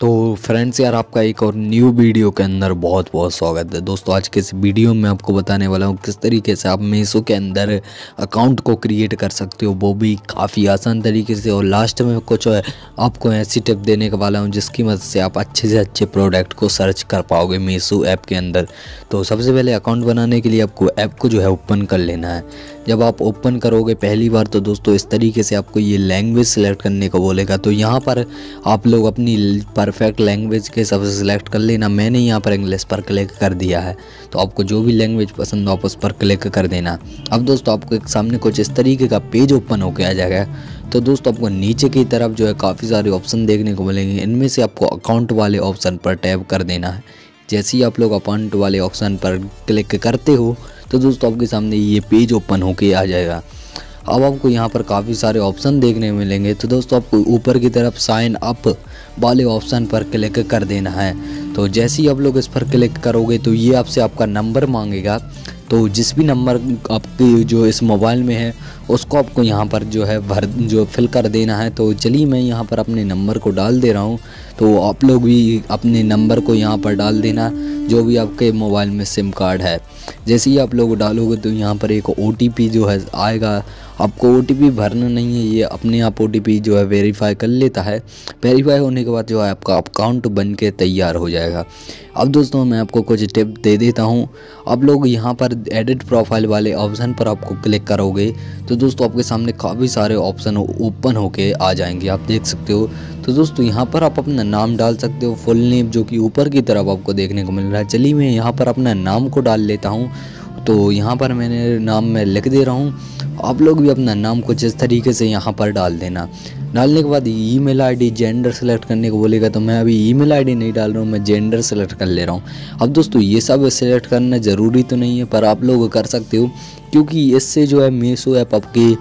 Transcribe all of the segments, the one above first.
तो फ्रेंड्स यार, आपका एक और न्यू वीडियो के अंदर बहुत बहुत स्वागत है। दोस्तों आज के इस वीडियो में आपको बताने वाला हूँ किस तरीके से आप मीशो के अंदर अकाउंट को क्रिएट कर सकते हो, वो भी काफ़ी आसान तरीके से। और लास्ट में कुछ आपको ऐसी टिप देने का वाला हूँ जिसकी मदद से आप अच्छे से अच्छे प्रोडक्ट को सर्च कर पाओगे मीशो ऐप के अंदर। तो सबसे पहले अकाउंट बनाने के लिए आपको ऐप को जो है ओपन कर लेना है। जब आप ओपन करोगे पहली बार तो दोस्तों इस तरीके से आपको ये लैंग्वेज सेलेक्ट करने को बोलेगा। तो यहाँ पर आप लोग अपनी परफेक्ट लैंग्वेज के हिसाब से सिलेक्ट कर लेना। मैंने यहाँ पर इंग्लिश पर क्लिक कर दिया है, तो आपको जो भी लैंग्वेज पसंद हो आप उस पर क्लिक कर देना। अब दोस्तों आपको एक सामने कुछ इस तरीके का पेज ओपन होकर आ जाएगा। तो दोस्तों आपको नीचे की तरफ जो है काफ़ी सारे ऑप्शन देखने को मिलेंगे। इनमें से आपको अकाउंट वाले ऑप्शन पर टैप कर देना है। जैसे ही आप लोग अकाउंट वाले ऑप्शन पर क्लिक करते हो तो दोस्तों आपके सामने ये पेज ओपन होके आ जाएगा। अब आपको यहाँ पर काफ़ी सारे ऑप्शन देखने को मिलेंगे। तो दोस्तों आपको ऊपर की तरफ साइन अप वाले ऑप्शन पर क्लिक कर देना है। तो जैसे ही आप लोग इस पर क्लिक करोगे तो ये आपसे आपका नंबर मांगेगा। तो जिस भी नंबर आपके जो इस मोबाइल में है उसको आपको यहाँ पर जो है फिल कर देना है। तो चलिए मैं यहाँ पर अपने नंबर को डाल दे रहा हूँ। तो आप लोग भी अपने नंबर को यहाँ पर डाल देना, जो भी आपके मोबाइल में सिम कार्ड है। जैसे ही आप लोग डालोगे तो यहाँ पर एक OTP जो है आएगा। आपको OTP भरना नहीं है, ये अपने आप OTP जो है वेरीफाई कर लेता है। वेरीफाई होने के बाद जो है आपका अकाउंट बन के तैयार हो जाएगा। अब दोस्तों मैं आपको कुछ टिप दे देता हूँ। आप लोग यहाँ पर एडिट प्रोफाइल वाले ऑप्शन पर आपको क्लिक करोगे तो दोस्तों आपके सामने काफ़ी सारे ऑप्शन ओपन होके आ जाएंगे, आप देख सकते हो। तो दोस्तों यहाँ पर आप अपना नाम डाल सकते हो, फुल नेम, जो कि ऊपर की तरफ आपको देखने को मिल रहा है। चलिए मैं यहाँ पर अपना नाम को डाल लेता हूँ। तो यहाँ पर मैंने नाम में लिख दे रहा हूँ। आप लोग भी अपना नाम कुछ इस तरीके से यहाँ पर डाल देना। डालने के बाद ईमेल आईडी, जेंडर सेलेक्ट करने को बोलेगा। तो मैं अभी ईमेल आईडी नहीं डाल रहा हूँ, मैं जेंडर सेलेक्ट कर ले रहा हूँ। अब दोस्तों ये सब सेलेक्ट करना ज़रूरी तो नहीं है, पर आप लोग कर सकते हो, क्योंकि इससे जो है मीशो ऐप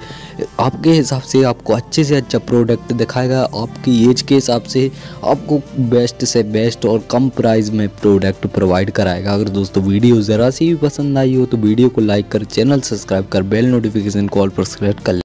आपके हिसाब से आपको अच्छे से अच्छा प्रोडक्ट दिखाएगा। आपकी एज के हिसाब से आपको बेस्ट से बेस्ट और कम प्राइस में प्रोडक्ट प्रोवाइड कराएगा। अगर दोस्तों वीडियो ज़रा सी भी पसंद आई हो तो वीडियो को लाइक कर, चैनल सब्सक्राइब कर, बेल नोटिफिकेशन कॉल पर सेलेक्ट कर